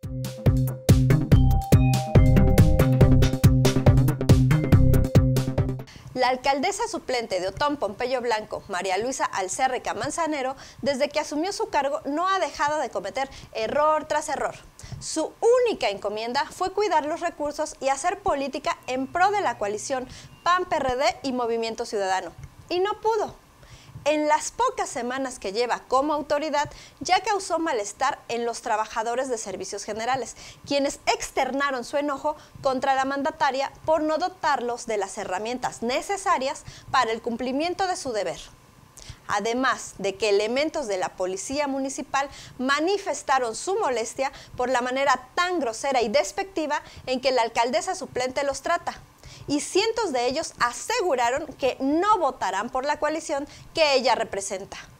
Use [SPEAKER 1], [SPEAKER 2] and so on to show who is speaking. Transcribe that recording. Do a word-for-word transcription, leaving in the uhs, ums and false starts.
[SPEAKER 1] La alcaldesa suplente de Otón Pompeyo Blanco, María Luisa Alcérreca Manzanero, desde que asumió su cargo no ha dejado de cometer error tras error. Su única encomienda fue cuidar los recursos y hacer política en pro de la coalición P A N P R D y Movimiento Ciudadano. Y no pudo. En las pocas semanas que lleva como autoridad, ya causó malestar en los trabajadores de servicios generales, quienes externaron su enojo contra la mandataria por no dotarlos de las herramientas necesarias para el cumplimiento de su deber. Además de que elementos de la policía municipal manifestaron su molestia por la manera tan grosera y despectiva en que la alcaldesa suplente los trata. Y cientos de ellos aseguraron que no votarán por la coalición que ella representa.